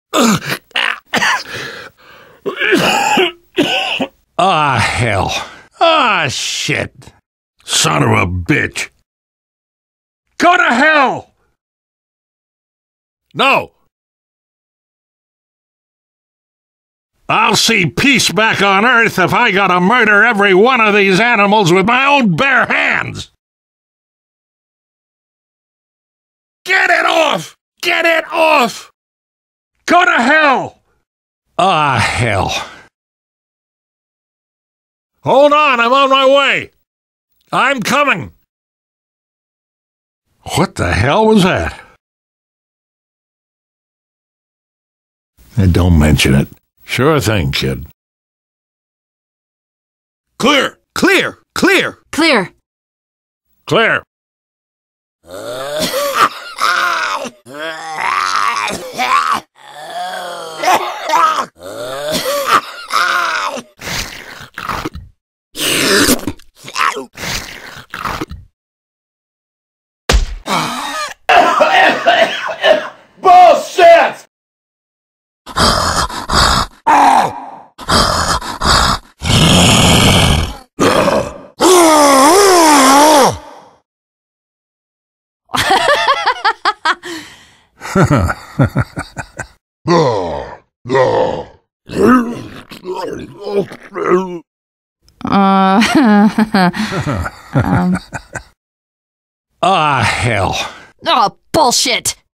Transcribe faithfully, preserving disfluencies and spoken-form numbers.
Ah, hell. Ah, shit. Son of a bitch. Go to hell! No. I'll see peace back on Earth if I gotta murder every one of these animals with my own bare hands. Get it off! Get it off! Go to hell! Ah, hell. Hold on, I'm on my way. I'm coming. What the hell was that? And don't mention it. Sure thing, kid. Clear! Clear! Clear! Clear. Clear! Bullshit! Uh, um. Ah, hell. Oh, bullshit!